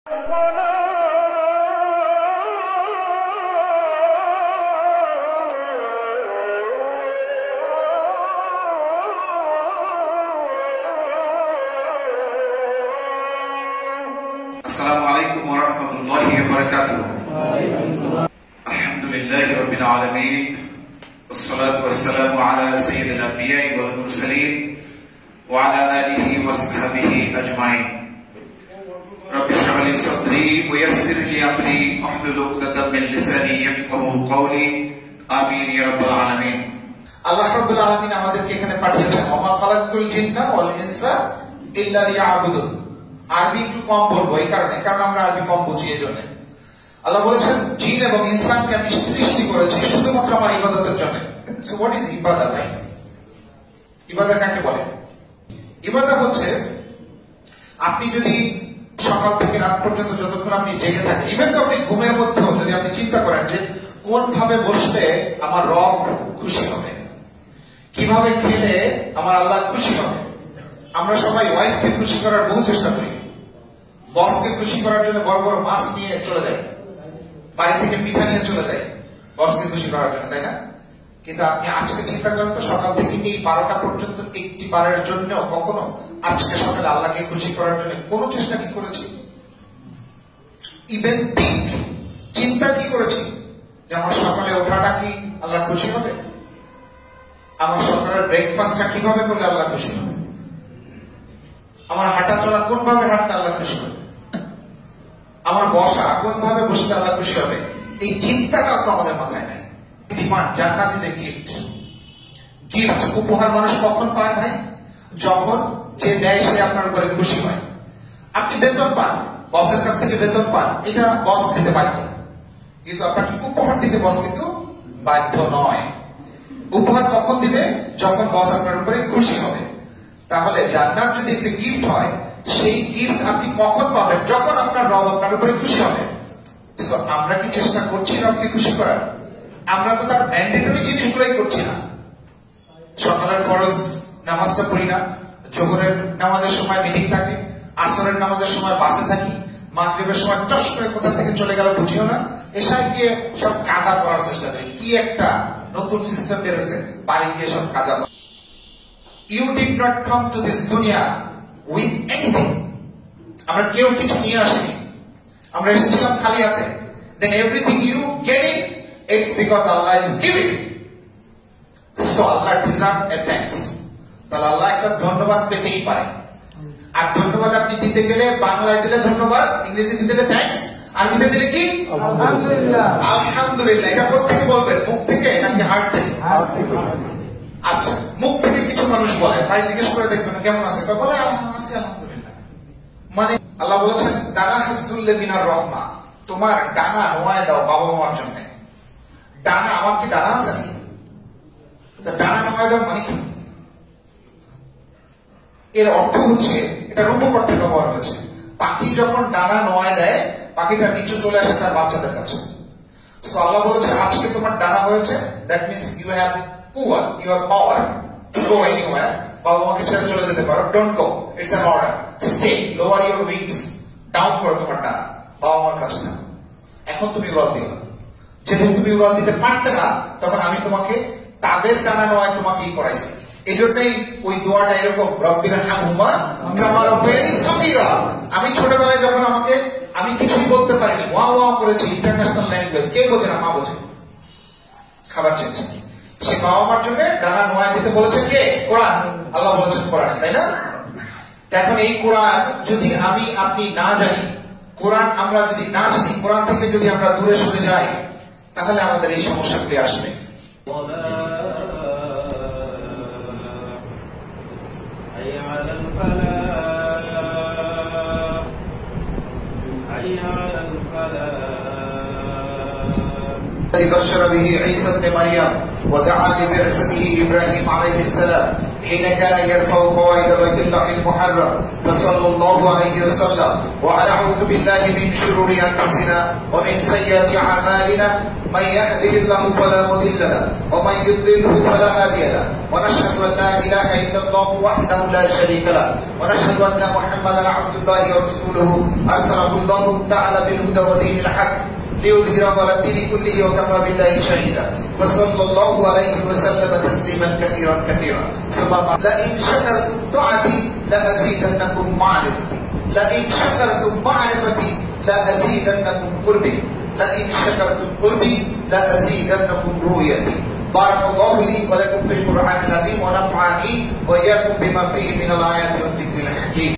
السلام عليكم ورحمة الله وبركاته. الحمد لله رب العالمين والصلاة والسلام على سيد الأنبياء والمرسلين وعلى آله وصحبه أجمعين. رب اشرح لي صدري ويسر لي أمري واحلل عقدة من لساني يفقهوا قولي آمين يا رب العالمين. আল্লাহ রাব্বুল আলামিন আমাদেরকে এখানে পাঠিয়েছেন ওমা খালাকতুল জিন্না ওয়াল ইনসা ইল্লা লিয়াবুদুন। আরবি একটু কম বলবো এই কারণে, কারণ আমরা আরবি কম বুঝি এই জন্য। আল্লাহ বলেছেন জিন এবং ইনসানকে আমি সৃষ্টি করেছি শুধুমাত্র আমার ইবাদতের জন্য। সো হোয়াট ইজ ইবাদত ভাই? ইবাদত কাকে বলে? ইবাদত হচ্ছে আপনি যদি সকাল থেকে রাত পর্যন্ত যতক্ষণ আপনি জেগে থাকেন, ইভেন তো আপনি ঘুমের মধ্যেও যদি আপনি চিন্তা করেন যে কোন ভাবে বসলে আমার রব খুশি হবে, কিভাবে খেলে আমার আল্লাহ খুশি হবে। আমরা সবাই ওয়াইফকে খুশি করার বহু চেষ্টা করি, বসকে খুশি করার জন্য বড় বড় মাছ নিয়ে চলে যায়, বাড়ি থেকে পিঠা নিয়ে চলে যায় বসকে খুশি করার জন্য, তাই না? কিন্তু আপনি আজকে চিন্তা করেন তো, সকাল থেকে এই 12টা পর্যন্ত একটি বারের জন্য কখনো আজকে সকালে আল্লাহকে খুশি করার জন্য কোন চেষ্টা কি করেছি? ইভেন চিন্তা কি করেছি যে আমার সকালে ওঠাটা কি আল্লাহ খুশি হবে, আমার সকালের ব্রেকফাস্টটা কিভাবে করলে আল্লাহ খুশি হবে, আমার হাঁটা চলা কোন ভাবে হাঁটলে আল্লাহ খুশি হবে, আমার বসা কোন ভাবে বসলে আল্লাহ খুশি হবে। এই চিন্তাটাও তো আমাদের মাথায় নাই। ডিমান্ড জান্নাত ইজ এ গিফট। গিফট উপহার মানুষ কখন পায় ভাই? যখন যে দেয় সে আপনার উপরে খুশি হয়। আপনি বেতন পান, বসের কাছ থেকে বেতন পান, এটা বস দিতে বাধ্য, কিন্তু আপনাকে উপহার দিতে বস কিন্তু বাধ্য নয়। উপহার কখন দিবে? যখন বস আপনার উপরে খুশি হবে। তাহলে জান্নাত যদি একটা গিফট হয়, সেই গিফট আপনি কখন পাবেন? যখন আপনার রব আপনার উপরে খুশি হবে। আমরা কি চেষ্টা করছি রবকে খুশি করার? আমরা তো তার ম্যান্ডেটরি জিনিসগুলোই করছি না। সকালের ফরজ নামাজটা পড়ি না, জোহরের নামাজের সময় মিটিং থাকে, আসরের নামাজের সময় বাসে থাকি, মাগরিবের সময় টস করে কোথা থেকে চলে গেল বুঝিও না, এসে গিয়ে সব কাজা করার চেষ্টা করি। কি একটা নতুন সিস্টেম বেরোছে, বাড়ি গিয়ে সব কাজা। You did not come to this dunya with anything. আমরা কেউ কিছু নিয়ে আসিনি, আমরা এসেছিলাম খালি হাতে। Then everything you get it, it's because Allah is giving. So Allah deserves a thanks. তাহলে আল্লাহ একটা ধন্যবাদ পেতেই পারে। আর ধন্যবাদ আপনি দিতে গেলে বাংলায় দিলে ধন্যবাদ, ইংরেজিতে দিলে থ্যাঙ্কস, আরবিতে দিলে কি আলহামদুলিল্লাহ। আলহামদুলিল্লাহ এটা কোথা থেকে বলবেন? মুখ থেকে নাকি হার্ট থেকে? আচ্ছা, মুখ থেকে কিছু মানুষ বলে, ভাই জিজ্ঞেস করে দেখবেন কেমন আছে, বলে আলহামদুলিল্লাহ। মানে আল্লাহ বলেছেন ডানা হাসুল্লে বিনার রহমা, তোমার ডানা নোয়ায় দাও বাবা মার জন্য। ডানা, আমার কি ডানা আছে নাকি? ডানা নোয়ায় দাও মানে কি? এর অর্থ হচ্ছে, এটা রূপক অর্থে ব্যবহার হয়েছে। পাখি যখন ডানা নোয়ায় দেয়, পাখিটা নিচু চলে আসে তার বাচ্চাদের কাছে। সো আল্লাহ বলেছে আজকে তোমার ডানা হয়েছে, that means you have you have power to go anywhere. বাবা মাকে ছেড়ে চলে যেতে পারো। Don't go, it's an order. Stay, lower your wings, down করো তোমার ডানা, বাবা মার কাছে না। এখন তুমি উড়াল দিও না, যেহেতু তুমি উড়াল দিতে পারতে না, তখন আমি তোমাকে তাদের ডানা নয় তোমাকেই করাইছি। এই জন্যই ওই দোয়াটা এরকম, রব্বির হামহুমা কামা রাব্বায়ানি সগীরা। আমি ছোটবেলায় যখন আমি কিছুই বলতে পারিনি, ওয়া ওয়া করেছি, ইন্টারন্যাশনাল ল্যাঙ্গুয়েজ, কে বোঝে না? মা বোঝে। খাবার চেয়েছে, সে বাবা মার জন্য ডানা নোয়া দিতে বলেছেন কে? কোরআন। আল্লাহ বলেছেন কোরআনে, তাই না? এখন এই কোরআন যদি আপনি না জানি, কোরআন আমরা যদি না জানি, কোরআন থেকে যদি আমরা দূরে সরে যাই, তাহলে আমাদের এই সমস্যাগুলি আসবে। بشر به عيسى ابن مريم ودعا لبعثته إبراهيم عليه السلام حين كان يرفع قواعد بيت الله المحرم فصلى الله عليه وسلم. ونعوذ بالله من شرور أنفسنا ومن سيئات أعمالنا، من يهده الله فلا مضل له ومن يضلله فلا هادي له، ونشهد أن لا إله إلا الله وحده لا شريك له، ونشهد أن محمدا عبد الله ورسوله أرسله الله تعالى بالهدى ودين الحق ليظهره على الدين كله وكفى بالله شهيدا. وصلى الله عليه وسلم تسليما كثيرا كثيرا. لئن شكرتم طاعتي لأزيدنكم معرفتي، لئن شكرتم معرفتي لأزيدنكم قربي، لئن شكرتم قربي لأزيدنكم رؤيتي. بارك الله لي ولكم في القرآن العظيم ونفعني وإياكم بما فيه من الآيات والذكر الحكيم.